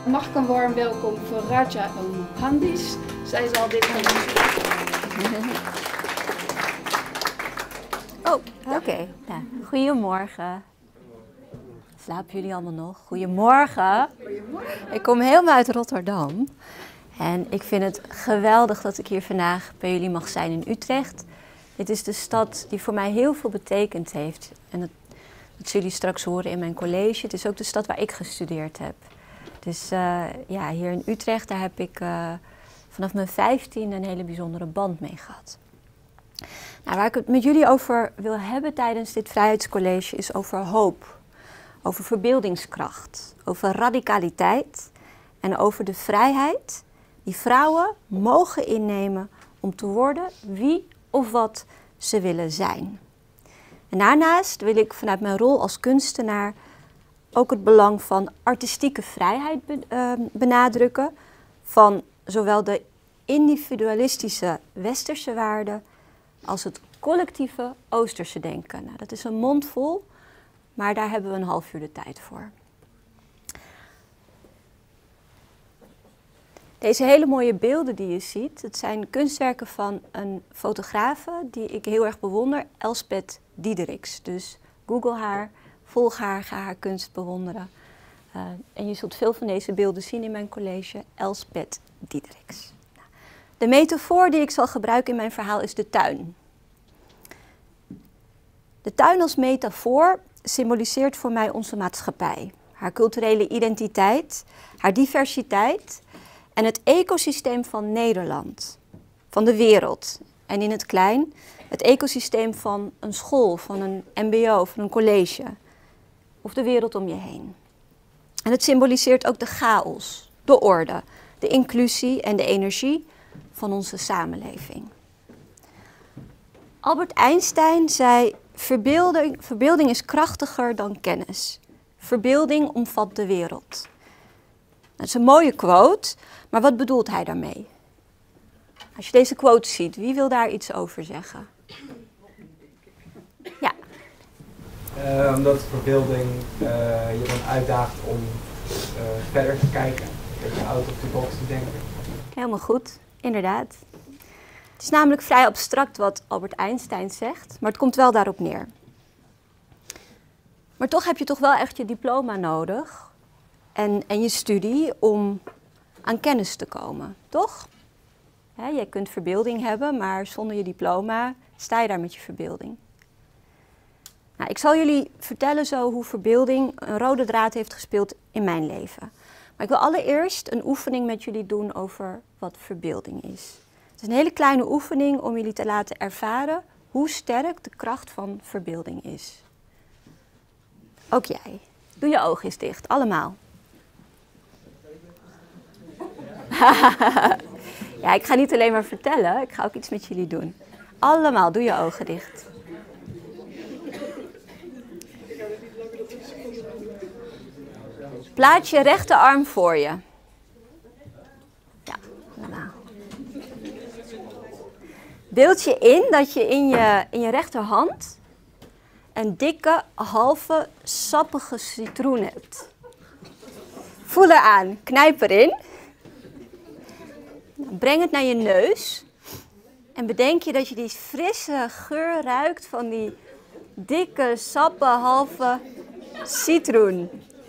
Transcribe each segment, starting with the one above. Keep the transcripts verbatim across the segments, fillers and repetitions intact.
mag ik een warm welkom voor Raja Omhandis. Zij zal dit gaan doen. Oh, oké. Okay. Nou, goedemorgen. Slapen jullie allemaal nog? Goedemorgen. Goedemorgen. Ik kom helemaal uit Rotterdam. En ik vind het geweldig dat ik hier vandaag bij jullie mag zijn in Utrecht. Dit is de stad die voor mij heel veel betekend heeft. En dat, dat zullen jullie straks horen in mijn college. Het is ook de stad waar ik gestudeerd heb. Dus uh, ja, hier in Utrecht, daar heb ik uh, vanaf mijn vijftien een hele bijzondere band mee gehad. Nou, waar ik het met jullie over wil hebben tijdens dit vrijheidscollege is over hoop. Over verbeeldingskracht, over radicaliteit en over de vrijheid die vrouwen mogen innemen om te worden wie of wat ze willen zijn. En daarnaast wil ik vanuit mijn rol als kunstenaar ook het belang van artistieke vrijheid benadrukken, van zowel de individualistische westerse waarden als het collectieve oosterse denken. Nou, dat is een mond vol, maar daar hebben we een half uur de tijd voor. Deze hele mooie beelden die je ziet, het zijn kunstwerken van een fotografe die ik heel erg bewonder, Elspeth Diederichs. Dus google haar, volg haar, ga haar kunst bewonderen. Uh, en je zult veel van deze beelden zien in mijn college, Elspeth Diederichs. De metafoor die ik zal gebruiken in mijn verhaal is de tuin. De tuin als metafoor symboliseert voor mij onze maatschappij, haar culturele identiteit, haar diversiteit en het ecosysteem van Nederland, van de wereld. En in het klein het ecosysteem van een school, van een mbo, van een college of de wereld om je heen. En het symboliseert ook de chaos, de orde, de inclusie en de energie van onze samenleving. Albert Einstein zei: Verbeelding, verbeelding is krachtiger dan kennis. Verbeelding omvat de wereld. Dat is een mooie quote, maar wat bedoelt hij daarmee? Als je deze quote ziet, wie wil daar iets over zeggen? Ja. Uh, omdat verbeelding uh, je dan uitdaagt om uh, verder te kijken, even out of the box te denken. Helemaal goed, inderdaad. Het is namelijk vrij abstract wat Albert Einstein zegt, maar het komt wel daarop neer. Maar toch heb je toch wel echt je diploma nodig en, en je studie om aan kennis te komen, toch? Hè, jij kunt verbeelding hebben, maar zonder je diploma sta je daar met je verbeelding. Nou, ik zal jullie vertellen zo hoe verbeelding een rode draad heeft gespeeld in mijn leven. Maar ik wil allereerst een oefening met jullie doen over wat verbeelding is. Het is een hele kleine oefening om jullie te laten ervaren hoe sterk de kracht van verbeelding is. Ook jij. Doe je ogen eens dicht, allemaal. Ja, ik ga niet alleen maar vertellen, ik ga ook iets met jullie doen. Allemaal, doe je ogen dicht. Plaats je rechterarm voor je. Ja, allemaal. Beeld je in dat je in je, in je rechterhand een dikke, halve, sappige citroen hebt. Voel eraan, knijp erin. Breng het naar je neus. En bedenk je dat je die frisse geur ruikt van die dikke, sappe, halve citroen.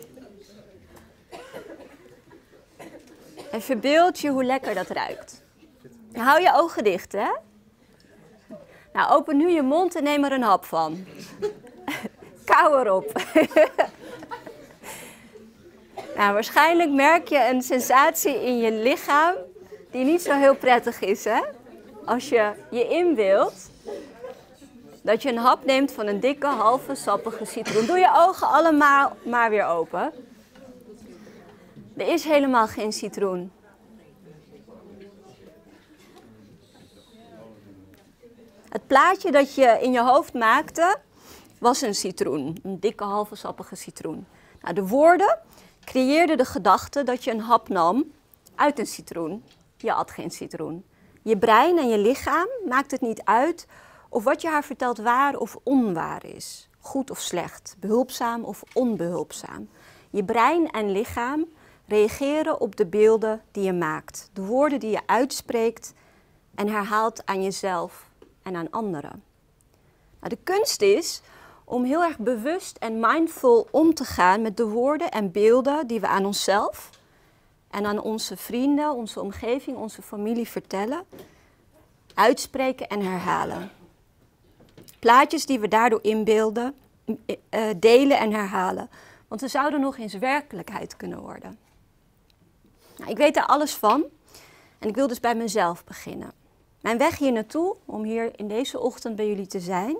En verbeeld je hoe lekker dat ruikt. Nou, hou je ogen dicht, hè? Nou, open nu je mond en neem er een hap van. Kauw erop. Nou, waarschijnlijk merk je een sensatie in je lichaam die niet zo heel prettig is, hè? Als je je inbeeldt dat je een hap neemt van een dikke, halve, sappige citroen. Doe je ogen allemaal maar weer open. Er is helemaal geen citroen. Het plaatje dat je in je hoofd maakte was een citroen, een dikke, halve, sappige citroen. Nou, de woorden creëerden de gedachte dat je een hap nam uit een citroen. Je at geen citroen. Je brein en je lichaam maakt het niet uit of wat je haar vertelt waar of onwaar is. Goed of slecht, behulpzaam of onbehulpzaam. Je brein en lichaam reageren op de beelden die je maakt, de woorden die je uitspreekt en herhaalt aan jezelf en aan anderen. Nou, de kunst is om heel erg bewust en mindful om te gaan met de woorden en beelden die we aan onszelf en aan onze vrienden, onze omgeving, onze familie vertellen, uitspreken en herhalen. Plaatjes die we daardoor inbeelden, uh, delen en herhalen. Want ze zouden nog eens werkelijkheid kunnen worden. Nou, ik weet daar alles van en ik wil dus bij mezelf beginnen. Mijn weg hier naartoe, om hier in deze ochtend bij jullie te zijn.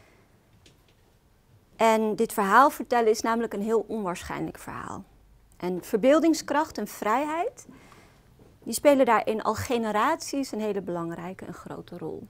En dit verhaal vertellen is namelijk een heel onwaarschijnlijk verhaal. En verbeeldingskracht en vrijheid, die spelen daarin al generaties een hele belangrijke en grote rol.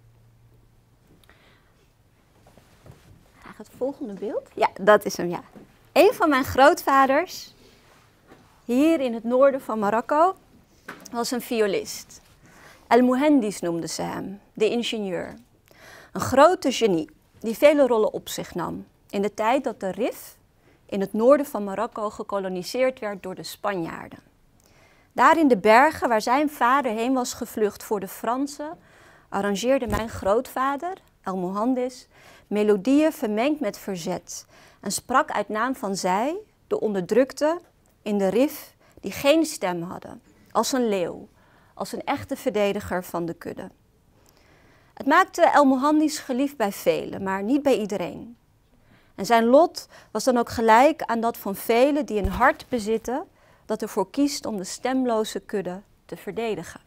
Graag het volgende beeld. Ja, dat is hem, ja. Een van mijn grootvaders, hier in het noorden van Marokko, was een violist. El-Mohendis noemden ze hem, de ingenieur. Een grote genie, die vele rollen op zich nam. In de tijd dat de Rif in het noorden van Marokko gekoloniseerd werd door de Spanjaarden. Daar in de bergen waar zijn vader heen was gevlucht voor de Fransen, arrangeerde mijn grootvader, El-Mohendis, melodieën vermengd met verzet en sprak uit naam van zij, de onderdrukten, in de Rif, die geen stem hadden, als een leeuw, als een echte verdediger van de kudde. Het maakte El-Mohendis geliefd bij velen, maar niet bij iedereen. En zijn lot was dan ook gelijk aan dat van velen die een hart bezitten dat ervoor kiest om de stemloze kudde te verdedigen.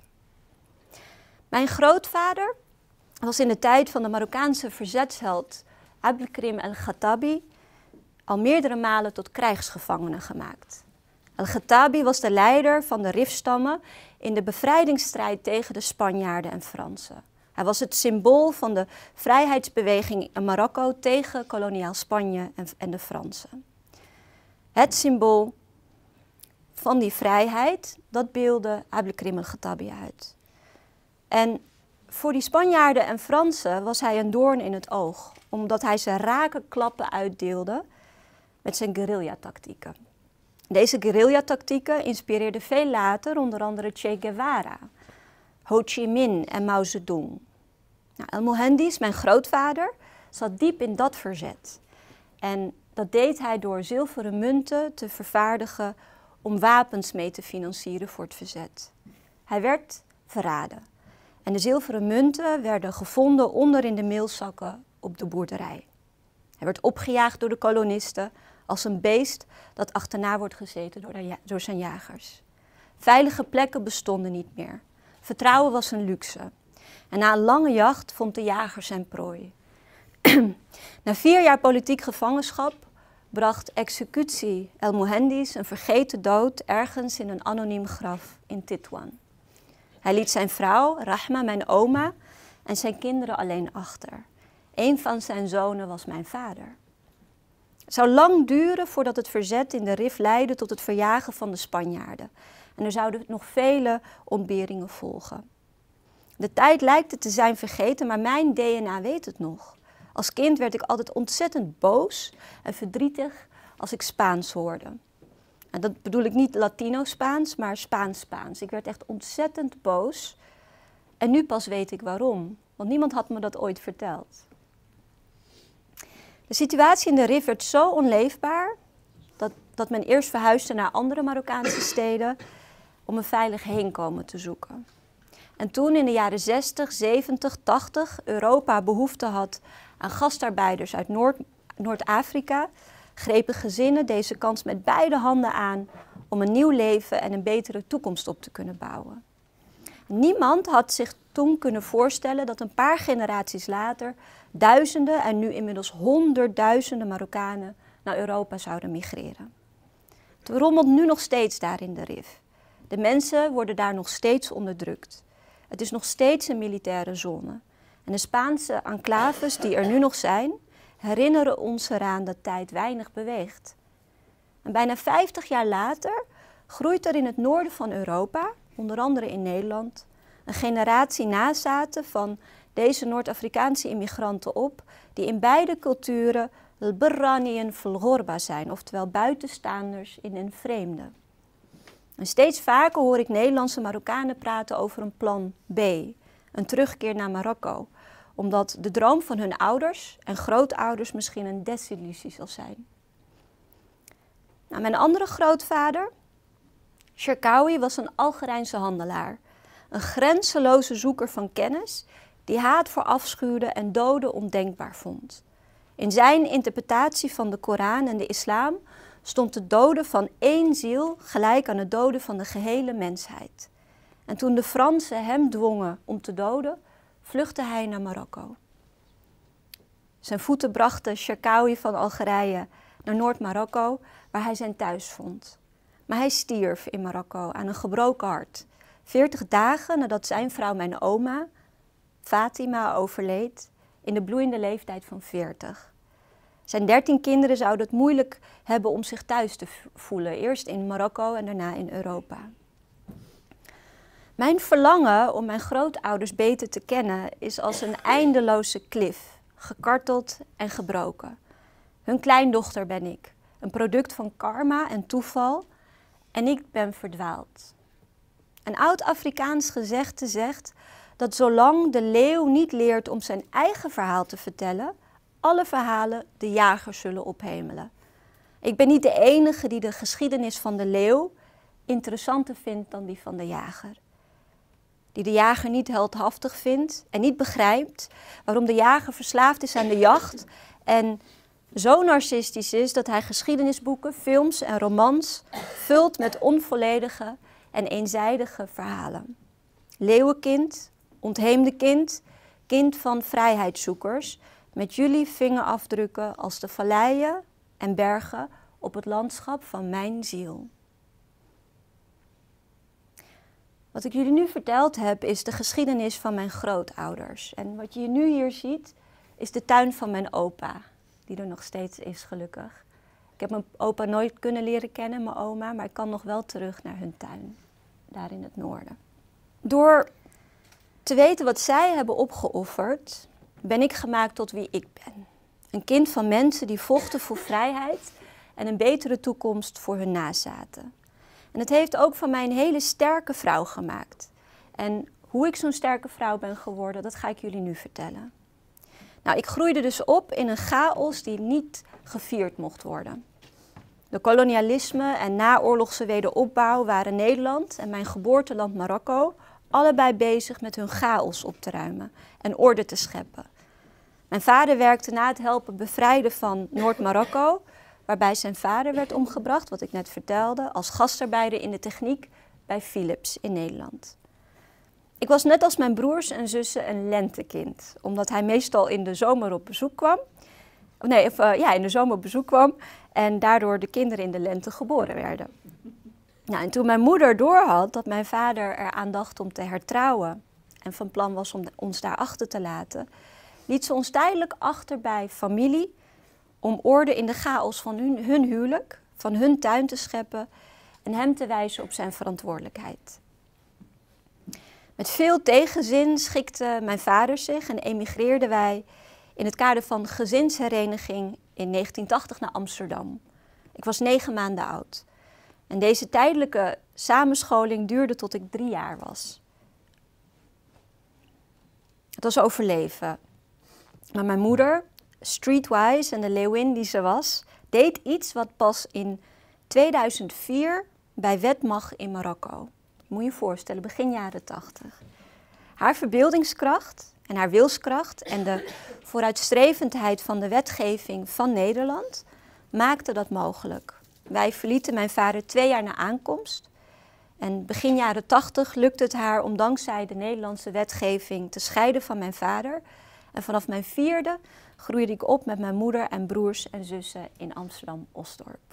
Mijn grootvader was in de tijd van de Marokkaanse verzetsheld Abdelkrim el-Khattabi al meerdere malen tot krijgsgevangene gemaakt. El-Khattabi was de leider van de Rif-stammen in de bevrijdingsstrijd tegen de Spanjaarden en Fransen. Hij was het symbool van de vrijheidsbeweging in Marokko tegen koloniaal Spanje en, en de Fransen. Het symbool van die vrijheid, dat beeldde Abdelkrim el-Khattabi uit. En voor die Spanjaarden en Fransen was hij een doorn in het oog, omdat hij ze rake klappen uitdeelde met zijn guerrilla-tactieken. Deze guerrilla-tactieken inspireerden veel later onder andere Che Guevara, Ho Chi Minh en Mao Zedong. Nou, El-Mohendis, mijn grootvader, zat diep in dat verzet. En dat deed hij door zilveren munten te vervaardigen om wapens mee te financieren voor het verzet. Hij werd verraden. En de zilveren munten werden gevonden onder in de meelzakken op de boerderij. Hij werd opgejaagd door de kolonisten als een beest dat achterna wordt gezeten door, de, door zijn jagers. Veilige plekken bestonden niet meer. Vertrouwen was een luxe. En na een lange jacht vond de jager zijn prooi. Na vier jaar politiek gevangenschap bracht executie El-Mohendis een vergeten dood ergens in een anoniem graf in Titwan. Hij liet zijn vrouw, Rahma, mijn oma, en zijn kinderen alleen achter. Een van zijn zonen was mijn vader. Het zou lang duren voordat het verzet in de Rif leidde tot het verjagen van de Spanjaarden. En er zouden nog vele ontberingen volgen. De tijd lijkt het te zijn vergeten, maar mijn D N A weet het nog. Als kind werd ik altijd ontzettend boos en verdrietig als ik Spaans hoorde. En dat bedoel ik niet Latino-Spaans, maar Spaans-Spaans. Ik werd echt ontzettend boos. En nu pas weet ik waarom, want niemand had me dat ooit verteld. De situatie in de Rif werd zo onleefbaar dat, dat men eerst verhuisde naar andere Marokkaanse steden om een veilig heenkomen te zoeken. En toen in de jaren zestig, zeventig, tachtig Europa behoefte had aan gastarbeiders uit Noord, Noord-Afrika, grepen gezinnen deze kans met beide handen aan om een nieuw leven en een betere toekomst op te kunnen bouwen. Niemand had zich toen kunnen voorstellen dat een paar generaties later duizenden en nu inmiddels honderdduizenden Marokkanen naar Europa zouden migreren. Het rommelt nu nog steeds daar in de Rif. De mensen worden daar nog steeds onderdrukt. Het is nog steeds een militaire zone. En de Spaanse enclaves die er nu nog zijn, herinneren ons eraan dat tijd weinig beweegt. En bijna vijftig jaar later groeit er in het noorden van Europa, onder andere in Nederland, een generatie nazaten van deze Noord-Afrikaanse immigranten op, die in beide culturen al-Barraniën fil ghorba zijn, oftewel buitenstaanders in een vreemde. En steeds vaker hoor ik Nederlandse Marokkanen praten over een plan B, een terugkeer naar Marokko, omdat de droom van hun ouders en grootouders misschien een desillusie zal zijn. Nou, mijn andere grootvader, Cherkaoui, was een Algerijnse handelaar, een grenzeloze zoeker van kennis die haat verafschuwde en doden ondenkbaar vond. In zijn interpretatie van de Koran en de islam stond de doden van één ziel gelijk aan het doden van de gehele mensheid. En toen de Fransen hem dwongen om te doden, vluchtte hij naar Marokko. Zijn voeten brachten Cherkaoui van Algerije naar Noord-Marokko, waar hij zijn thuis vond. Maar hij stierf in Marokko aan een gebroken hart, veertig dagen nadat zijn vrouw, mijn oma, Fatima, overleed in de bloeiende leeftijd van veertig. Zijn dertien kinderen zouden het moeilijk hebben om zich thuis te voelen, eerst in Marokko en daarna in Europa. Mijn verlangen om mijn grootouders beter te kennen is als een eindeloze klif, gekarteld en gebroken. Hun kleindochter ben ik, een product van karma en toeval, en ik ben verdwaald. Een oud Afrikaans gezegde zegt dat zolang de leeuw niet leert om zijn eigen verhaal te vertellen, alle verhalen de jager zullen ophemelen. Ik ben niet de enige die de geschiedenis van de leeuw interessanter vindt dan die van de jager. Die de jager niet heldhaftig vindt en niet begrijpt waarom de jager verslaafd is aan de jacht en zo narcistisch is dat hij geschiedenisboeken, films en romans vult met onvolledige en eenzijdige verhalen. Leeuwenkind, ontheemde kind, kind van vrijheidszoekers, met jullie vingerafdrukken als de valleien en bergen op het landschap van mijn ziel. Wat ik jullie nu verteld heb is de geschiedenis van mijn grootouders. En wat je nu hier ziet is de tuin van mijn opa, die er nog steeds is gelukkig. Ik heb mijn opa nooit kunnen leren kennen, mijn oma, maar ik kan nog wel terug naar hun tuin, daar in het noorden. Door te weten wat zij hebben opgeofferd, ben ik gemaakt tot wie ik ben. Een kind van mensen die vochten voor vrijheid en een betere toekomst voor hun nazaten. En het heeft ook van mij een hele sterke vrouw gemaakt. En hoe ik zo'n sterke vrouw ben geworden, dat ga ik jullie nu vertellen. Nou, ik groeide dus op in een chaos die niet gevierd mocht worden. De kolonialisme en naoorlogse wederopbouw waren Nederland en mijn geboorteland Marokko allebei bezig met hun chaos op te ruimen en orde te scheppen. Mijn vader werkte na het helpen bevrijden van Noord-Marokko, waarbij zijn vader werd omgebracht, wat ik net vertelde, als gastarbeider in de techniek bij Philips in Nederland. Ik was net als mijn broers en zussen een lentekind, omdat hij meestal in de zomer op bezoek kwam. Nee, of, uh, ja, in de zomer op bezoek kwam en daardoor de kinderen in de lente geboren werden. Nou, en toen mijn moeder doorhad dat mijn vader eraan dacht om te hertrouwen en van plan was om ons daar achter te laten, liet ze ons tijdelijk achter bij familie om orde in de chaos van hun, hun huwelijk, van hun tuin te scheppen en hem te wijzen op zijn verantwoordelijkheid. Met veel tegenzin schikte mijn vader zich en emigreerden wij in het kader van gezinshereniging in negentien tachtig naar Amsterdam. Ik was negen maanden oud. En deze tijdelijke samenscholing duurde tot ik drie jaar was. Het was overleven. Maar mijn moeder, streetwise en de leeuwin die ze was, deed iets wat pas in tweeduizend vier bij wet mag in Marokko. Moet je je voorstellen, begin jaren tachtig. Haar verbeeldingskracht en haar wilskracht en de vooruitstrevendheid van de wetgeving van Nederland maakte dat mogelijk. Wij verlieten mijn vader twee jaar na aankomst. En begin jaren tachtig lukte het haar om dankzij de Nederlandse wetgeving te scheiden van mijn vader. En vanaf mijn vierde groeide ik op met mijn moeder en broers en zussen in Amsterdam-Osdorp.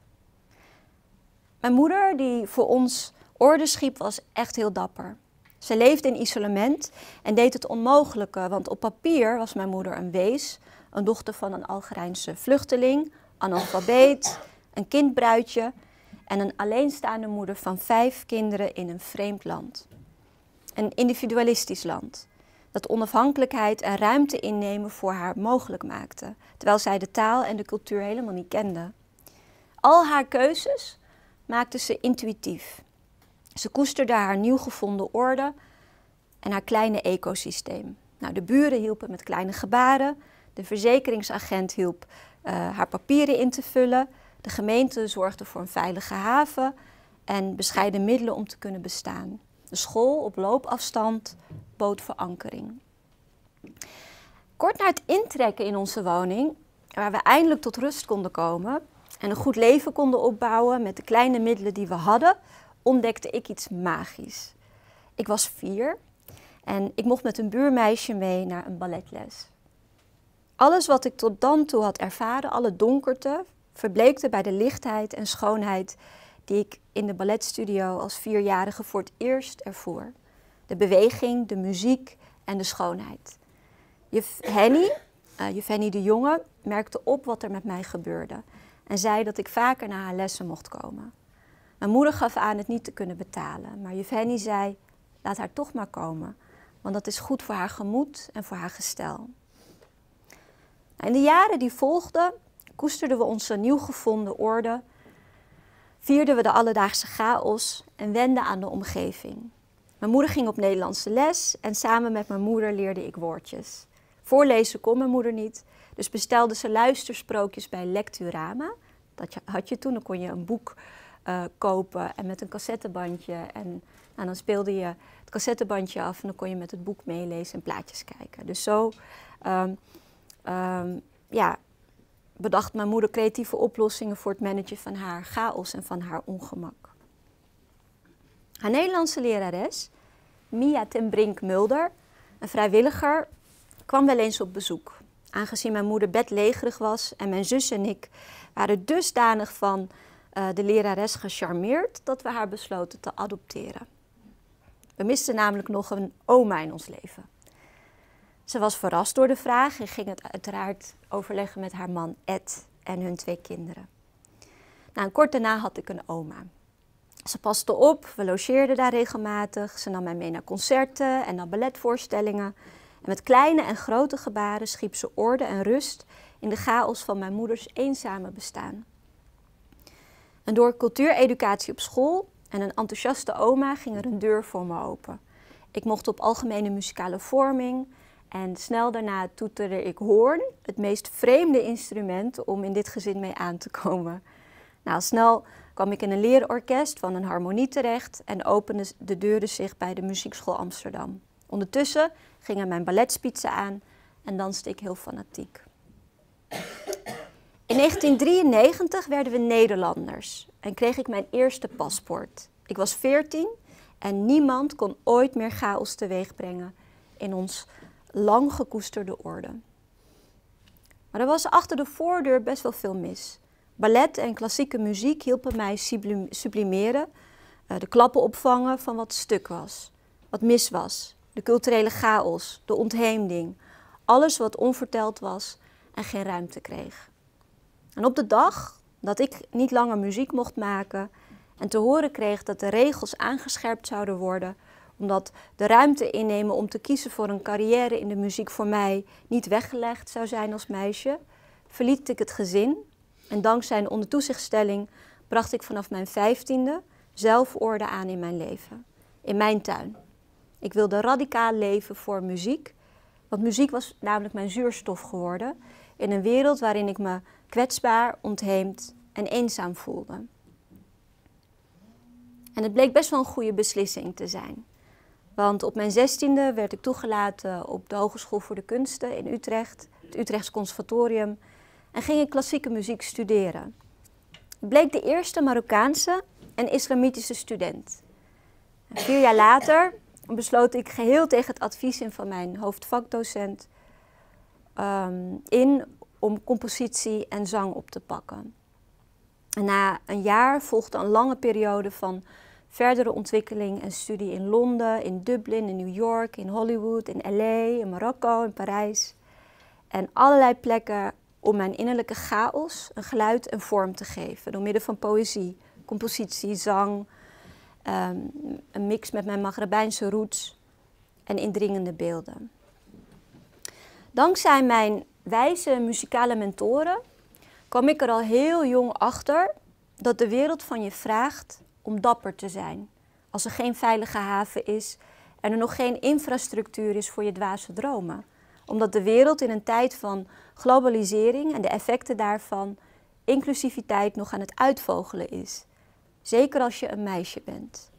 Mijn moeder, die voor ons orde schiep, was echt heel dapper. Ze leefde in isolement en deed het onmogelijke, want op papier was mijn moeder een wees, een dochter van een Algerijnse vluchteling, analfabeet, een kindbruidje en een alleenstaande moeder van vijf kinderen in een vreemd land. Een individualistisch land, dat onafhankelijkheid en ruimte innemen voor haar mogelijk maakte, terwijl zij de taal en de cultuur helemaal niet kende. Al haar keuzes maakte ze intuïtief Ze koesterde haar nieuw gevonden orde en haar kleine ecosysteem. Nou, de buren hielpen met kleine gebaren, de verzekeringsagent hielp uh, haar papieren in te vullen, de gemeente zorgde voor een veilige haven en bescheiden middelen om te kunnen bestaan. De school op loopafstand bood verankering. Kort na het intrekken in onze woning, waar we eindelijk tot rust konden komen en een goed leven konden opbouwen met de kleine middelen die we hadden, ontdekte ik iets magisch. Ik was vier en ik mocht met een buurmeisje mee naar een balletles. Alles wat ik tot dan toe had ervaren, alle donkerte, verbleekte bij de lichtheid en schoonheid die ik in de balletstudio als vierjarige voor het eerst ervoer. De beweging, de muziek en de schoonheid. Juf Henny, uh, juf Henny de Jonge, merkte op wat er met mij gebeurde en zei dat ik vaker naar haar lessen mocht komen. Mijn moeder gaf aan het niet te kunnen betalen, maar juf Henny zei, laat haar toch maar komen, want dat is goed voor haar gemoed en voor haar gestel. In de jaren die volgden koesterden we onze nieuw gevonden orde, vierden we de alledaagse chaos en wenden aan de omgeving. Mijn moeder ging op Nederlandse les en samen met mijn moeder leerde ik woordjes. Voorlezen kon mijn moeder niet, dus bestelde ze luistersprookjes bij Lecturama. Dat had je toen, dan kon je een boek uh, kopen en met een cassettebandje. En nou, dan speelde je het cassettebandje af en dan kon je met het boek meelezen en plaatjes kijken. Dus zo um, um, ja, bedacht mijn moeder creatieve oplossingen voor het managen van haar chaos en van haar ongemak. Haar Nederlandse lerares, Mia ten Brink Mulder, een vrijwilliger, kwam wel eens op bezoek. Aangezien mijn moeder bedlegerig was en mijn zus en ik waren dusdanig van uh, de lerares gecharmeerd dat we haar besloten te adopteren. We misten namelijk nog een oma in ons leven. Ze was verrast door de vraag en ging het uiteraard overleggen met haar man Ed en hun twee kinderen. Nou, kort daarna had ik een oma. Ze paste op, we logeerden daar regelmatig. Ze nam mij mee naar concerten en naar balletvoorstellingen. En met kleine en grote gebaren schiep ze orde en rust in de chaos van mijn moeders eenzame bestaan. En door cultuureducatie op school en een enthousiaste oma ging er een deur voor me open. Ik mocht op algemene muzikale vorming en snel daarna toeterde ik hoorn, het meest vreemde instrument om in dit gezin mee aan te komen. Nou, snel kwam ik in een leerorkest van een harmonie terecht en opende de deuren zich bij de Muziekschool Amsterdam. Ondertussen gingen mijn balletspitsen aan en danste ik heel fanatiek. In negentien drieënnegentig werden we Nederlanders en kreeg ik mijn eerste paspoort. Ik was veertien en niemand kon ooit meer chaos teweeg brengen in ons lang gekoesterde orde. Maar er was achter de voordeur best wel veel mis. Ballet en klassieke muziek hielpen mij sublimeren, de klappen opvangen van wat stuk was, wat mis was. De culturele chaos, de ontheemding, alles wat onverteld was en geen ruimte kreeg. En op de dag dat ik niet langer muziek mocht maken en te horen kreeg dat de regels aangescherpt zouden worden, omdat de ruimte innemen om te kiezen voor een carrière in de muziek voor mij niet weggelegd zou zijn als meisje, verliet ik het gezin en dankzij een ondertoezichtstelling bracht ik vanaf mijn vijftiende zelf orde aan in mijn leven, in mijn tuin. Ik wilde radicaal leven voor muziek, want muziek was namelijk mijn zuurstof geworden in een wereld waarin ik me kwetsbaar, ontheemd en eenzaam voelde. En het bleek best wel een goede beslissing te zijn. Want op mijn zestiende werd ik toegelaten op de Hogeschool voor de Kunsten in Utrecht, het Utrechts Conservatorium, en ging ik klassieke muziek studeren. Ik bleek de eerste Marokkaanse en islamitische student. En vier jaar later besloot ik geheel tegen het advies in van mijn hoofdvakdocent um, in om compositie en zang op te pakken. En na een jaar volgde een lange periode van verdere ontwikkeling en studie in Londen, in Dublin, in New York, in Hollywood, in L A, in Marokko, in Parijs. En allerlei plekken om mijn innerlijke chaos een geluid en vorm te geven. Door middel van poëzie, compositie, zang, um, een mix met mijn Maghrebijnse roots en indringende beelden. Dankzij mijn wijze muzikale mentoren kwam ik er al heel jong achter dat de wereld van je vraagt om dapper te zijn als er geen veilige haven is en er nog geen infrastructuur is voor je dwaze dromen. Omdat de wereld in een tijd van globalisering en de effecten daarvan inclusiviteit nog aan het uitvogelen is. Zeker als je een meisje bent.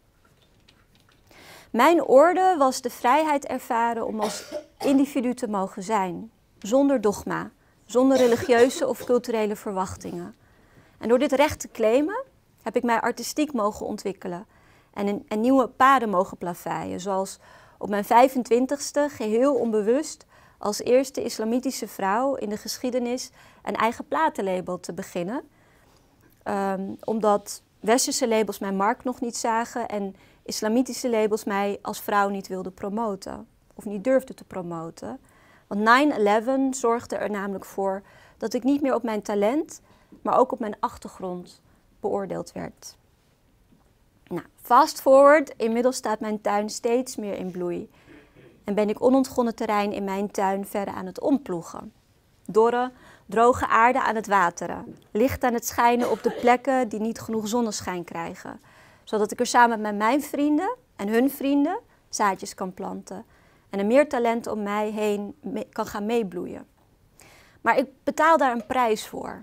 Mijn orde was de vrijheid ervaren om als individu te mogen zijn. Zonder dogma, zonder religieuze of culturele verwachtingen. En door dit recht te claimen heb ik mij artistiek mogen ontwikkelen. En, een, en nieuwe paden mogen plaveien. Zoals op mijn vijfentwintigste geheel onbewust als eerste islamitische vrouw in de geschiedenis een eigen platenlabel te beginnen. Um, omdat westerse labels mijn markt nog niet zagen en islamitische labels mij als vrouw niet wilden promoten. Of niet durfden te promoten. Want nine eleven zorgde er namelijk voor dat ik niet meer op mijn talent, maar ook op mijn achtergrond beoordeeld werd. Nou, fast forward, inmiddels staat mijn tuin steeds meer in bloei. En ben ik onontgonnen terrein in mijn tuin verder aan het omploegen. Dorre, droge aarde aan het wateren. Licht aan het schijnen op de plekken die niet genoeg zonneschijn krijgen. Zodat ik er samen met mijn vrienden en hun vrienden zaadjes kan planten. En er meer talent om mij heen mee, kan gaan meebloeien. Maar ik betaal daar een prijs voor.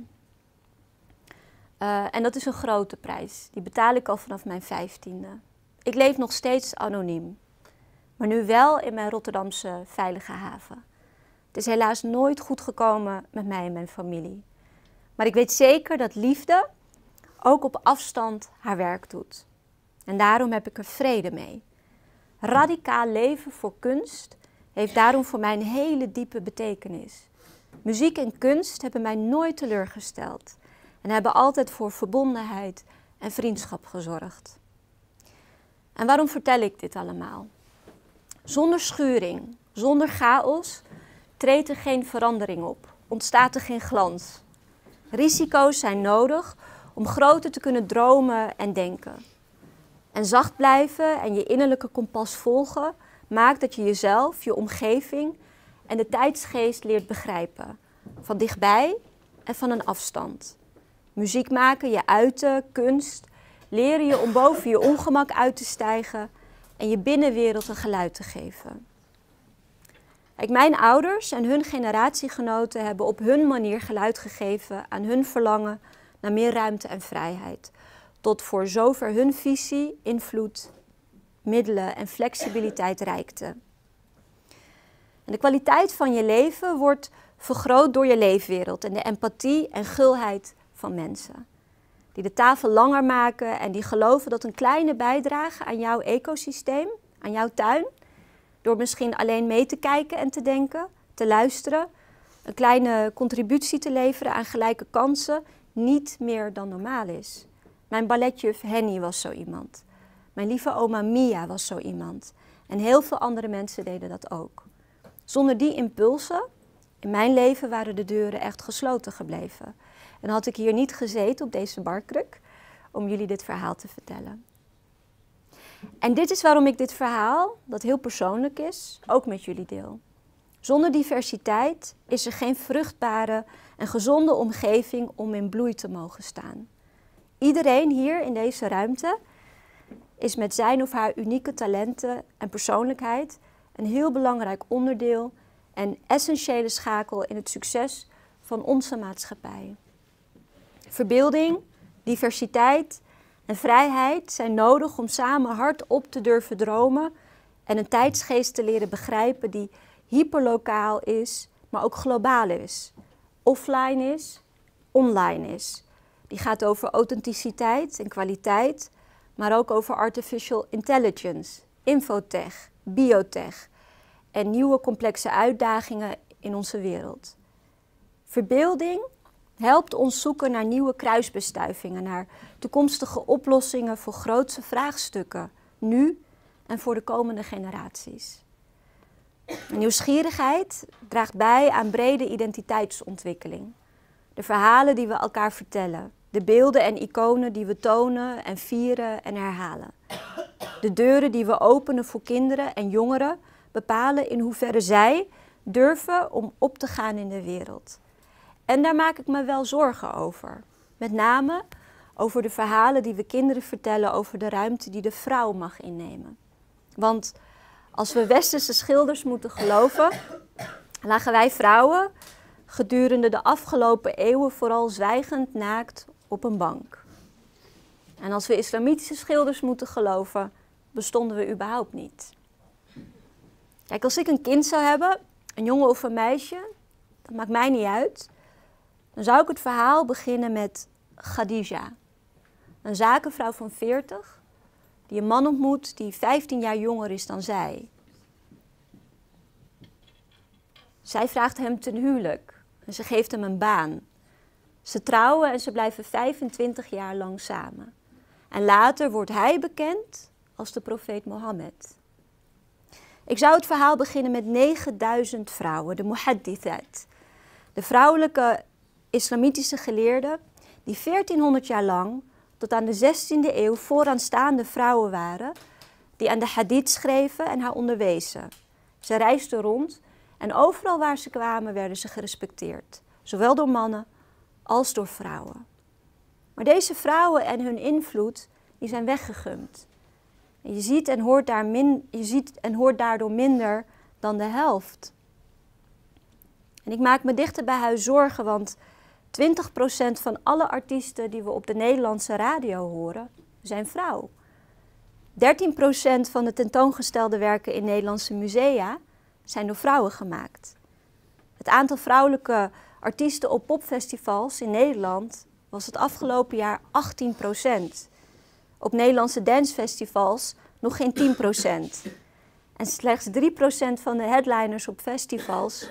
Uh, en dat is een grote prijs. Die betaal ik al vanaf mijn vijftiende. Ik leef nog steeds anoniem. Maar nu wel in mijn Rotterdamse veilige haven. Het is helaas nooit goed gekomen met mij en mijn familie. Maar ik weet zeker dat liefde ook op afstand haar werk doet. En daarom heb ik er vrede mee. Radicaal leven voor kunst heeft daarom voor mij een hele diepe betekenis. Muziek en kunst hebben mij nooit teleurgesteld. En hebben altijd voor verbondenheid en vriendschap gezorgd. En waarom vertel ik dit allemaal? Zonder schuring, zonder chaos, treedt er geen verandering op, ontstaat er geen glans. Risico's zijn nodig om groter te kunnen dromen en denken. En zacht blijven en je innerlijke kompas volgen maakt dat je jezelf, je omgeving en de tijdsgeest leert begrijpen. Van dichtbij en van een afstand. Muziek maken, je uiten, kunst, leren je om boven je ongemak uit te stijgen en je binnenwereld een geluid te geven. Kijk, mijn ouders en hun generatiegenoten hebben op hun manier geluid gegeven aan hun verlangen naar meer ruimte en vrijheid. Tot voor zover hun visie, invloed, middelen en flexibiliteit reikte. En de kwaliteit van je leven wordt vergroot door je leefwereld en de empathie en gulheid van mensen. Die de tafel langer maken en die geloven dat een kleine bijdrage aan jouw ecosysteem, aan jouw tuin, door misschien alleen mee te kijken en te denken, te luisteren, een kleine contributie te leveren aan gelijke kansen, niet meer dan normaal is. Mijn balletjuf Henny was zo iemand. Mijn lieve oma Mia was zo iemand. En heel veel andere mensen deden dat ook. Zonder die impulsen, in mijn leven waren de deuren echt gesloten gebleven. En had ik hier niet gezeten op deze barkruk om jullie dit verhaal te vertellen. En dit is waarom ik dit verhaal, dat heel persoonlijk is, ook met jullie deel. Zonder diversiteit is er geen vruchtbare en gezonde omgeving om in bloei te mogen staan. Iedereen hier in deze ruimte is met zijn of haar unieke talenten en persoonlijkheid een heel belangrijk onderdeel en essentiële schakel in het succes van onze maatschappij. Verbeelding, diversiteit en vrijheid zijn nodig om samen hardop te durven dromen en een tijdsgeest te leren begrijpen die hyperlokaal is, maar ook globaal is. Offline is, online is. Die gaat over authenticiteit en kwaliteit, maar ook over artificial intelligence, infotech, biotech en nieuwe complexe uitdagingen in onze wereld. Verbeelding helpt ons zoeken naar nieuwe kruisbestuivingen, naar toekomstige oplossingen voor grootse vraagstukken, nu en voor de komende generaties. Nieuwsgierigheid draagt bij aan brede identiteitsontwikkeling. De verhalen die we elkaar vertellen, de beelden en iconen die we tonen en vieren en herhalen. De deuren die we openen voor kinderen en jongeren bepalen in hoeverre zij durven om op te gaan in de wereld. En daar maak ik me wel zorgen over. Met name over de verhalen die we kinderen vertellen over de ruimte die de vrouw mag innemen. Want als we westerse schilders moeten geloven, lagen wij vrouwen gedurende de afgelopen eeuwen vooral zwijgend naakt op een bank. En als we islamitische schilders moeten geloven, bestonden we überhaupt niet. Kijk, als ik een kind zou hebben, een jongen of een meisje, dat maakt mij niet uit, dan zou ik het verhaal beginnen met Khadija. Een zakenvrouw van veertig, die een man ontmoet die vijftien jaar jonger is dan zij. Zij vraagt hem ten huwelijk en ze geeft hem een baan. Ze trouwen en ze blijven vijfentwintig jaar lang samen. En later wordt hij bekend als de profeet Mohammed. Ik zou het verhaal beginnen met negenduizend vrouwen, de muhaddithat. De vrouwelijke islamitische geleerden die veertienhonderd jaar lang tot aan de zestiende eeuw vooraanstaande vrouwen waren, die aan de hadith schreven en haar onderwezen. Ze reisden rond en overal waar ze kwamen werden ze gerespecteerd, zowel door mannen als door vrouwen. Maar deze vrouwen en hun invloed, die zijn weggegumd. En je ziet en hoort daar min, je ziet en hoort daardoor minder dan de helft. En ik maak me dichter bij huis zorgen, want twintig procent van alle artiesten die we op de Nederlandse radio horen, zijn vrouw. dertien procent van de tentoongestelde werken in Nederlandse musea zijn door vrouwen gemaakt. Het aantal vrouwelijke artiesten op popfestivals in Nederland was het afgelopen jaar achttien procent. Op Nederlandse dancefestivals nog geen tien procent. En slechts drie procent van de headliners op festivals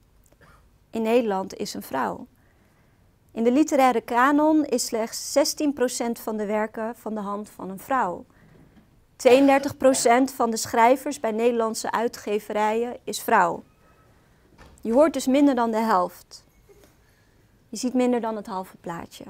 in Nederland is een vrouw. In de literaire kanon is slechts zestien procent van de werken van de hand van een vrouw. tweeëndertig procent van de schrijvers bij Nederlandse uitgeverijen is vrouw. Je hoort dus minder dan de helft. Je ziet minder dan het halve plaatje.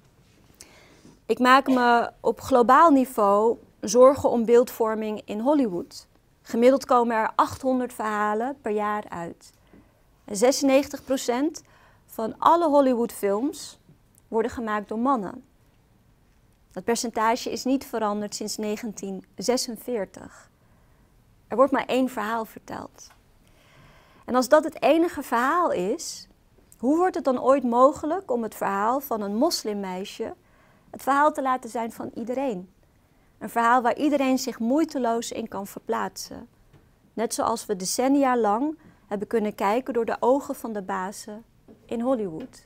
Ik maak me op globaal niveau zorgen om beeldvorming in Hollywood. Gemiddeld komen er achthonderd verhalen per jaar uit. En zesennegentig procent van alle Hollywoodfilms worden gemaakt door mannen. Dat percentage is niet veranderd sinds negentien zesenveertig. Er wordt maar één verhaal verteld. En als dat het enige verhaal is, hoe wordt het dan ooit mogelijk om het verhaal van een moslimmeisje het verhaal te laten zijn van iedereen? Een verhaal waar iedereen zich moeiteloos in kan verplaatsen. Net zoals we decennia lang hebben kunnen kijken door de ogen van de bazen in Hollywood.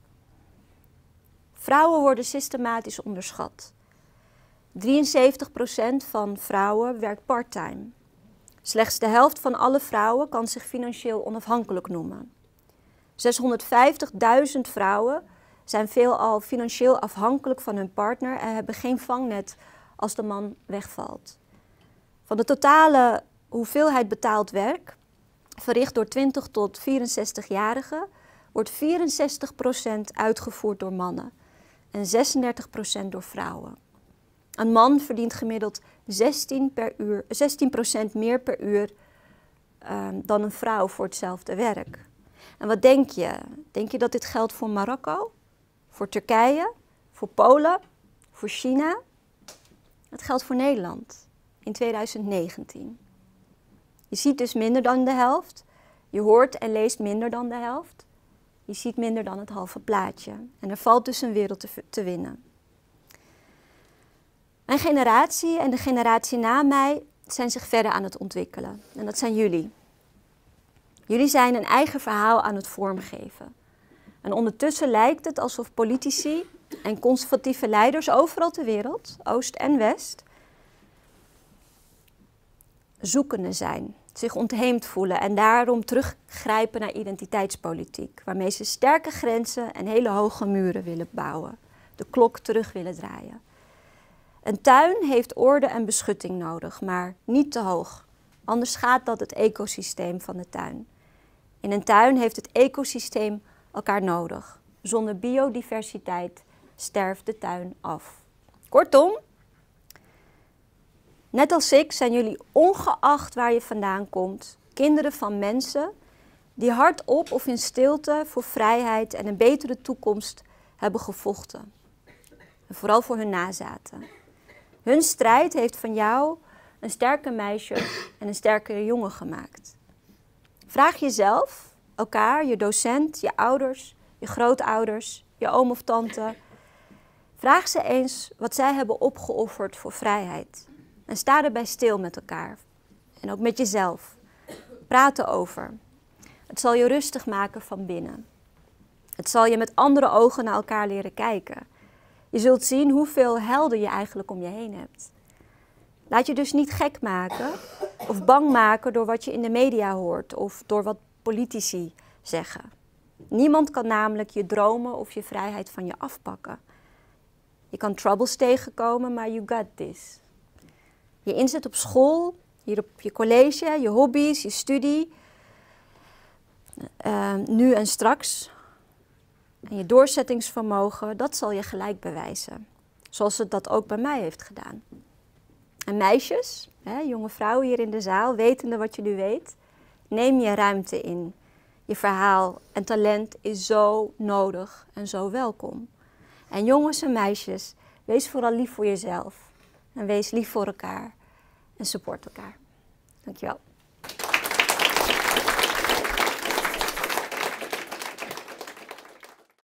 Vrouwen worden systematisch onderschat. drieënzeventig procent van vrouwen werkt parttime. Slechts de helft van alle vrouwen kan zich financieel onafhankelijk noemen. zeshonderdvijftigduizend vrouwen zijn veelal financieel afhankelijk van hun partner en hebben geen vangnet als de man wegvalt. Van de totale hoeveelheid betaald werk, verricht door twintig tot vierenzestig-jarigen, wordt vierenzestig procent uitgevoerd door mannen en zesendertig procent door vrouwen. Een man verdient gemiddeld zestien procent meer per uur uh, dan een vrouw voor hetzelfde werk. En wat denk je? Denk je dat dit geldt voor Marokko, voor Turkije, voor Polen, voor China? Het geldt voor Nederland in tweeduizend negentien. Je ziet dus minder dan de helft. Je hoort en leest minder dan de helft. Je ziet minder dan het halve plaatje. En er valt dus een wereld te, te winnen. Mijn generatie en de generatie na mij zijn zich verder aan het ontwikkelen. En dat zijn jullie. Jullie zijn een eigen verhaal aan het vormgeven. En ondertussen lijkt het alsof politici en conservatieve leiders overal ter wereld, Oost en West, zoekende zijn, zich ontheemd voelen en daarom teruggrijpen naar identiteitspolitiek, waarmee ze sterke grenzen en hele hoge muren willen bouwen, de klok terug willen draaien. Een tuin heeft orde en beschutting nodig, maar niet te hoog, anders schaadt dat het ecosysteem van de tuin. In een tuin heeft het ecosysteem elkaar nodig. Zonder biodiversiteit sterft de tuin af. Kortom, net als ik zijn jullie, ongeacht waar je vandaan komt, kinderen van mensen die hardop of in stilte voor vrijheid en een betere toekomst hebben gevochten. En vooral voor hun nazaten. Hun strijd heeft van jou een sterke meisje en een sterkere jongen gemaakt. Vraag jezelf, elkaar, je docent, je ouders, je grootouders, je oom of tante. Vraag ze eens wat zij hebben opgeofferd voor vrijheid. En sta erbij stil met elkaar. En ook met jezelf. Praat erover. Het zal je rustig maken van binnen. Het zal je met andere ogen naar elkaar leren kijken. Je zult zien hoeveel helden je eigenlijk om je heen hebt. Laat je dus niet gek maken of bang maken door wat je in de media hoort of door wat politici zeggen. Niemand kan namelijk je dromen of je vrijheid van je afpakken. Je kan troubles tegenkomen, maar you got this. Je inzet op school, hier op je college, je hobby's, je studie, uh, nu en straks. En je doorzettingsvermogen, dat zal je gelijk bewijzen. Zoals het dat ook bij mij heeft gedaan. En meisjes, hè, jonge vrouwen hier in de zaal, wetende wat je nu weet, neem je ruimte in. Je verhaal en talent is zo nodig en zo welkom. En jongens en meisjes, wees vooral lief voor jezelf. En wees lief voor elkaar. En support elkaar. Dankjewel.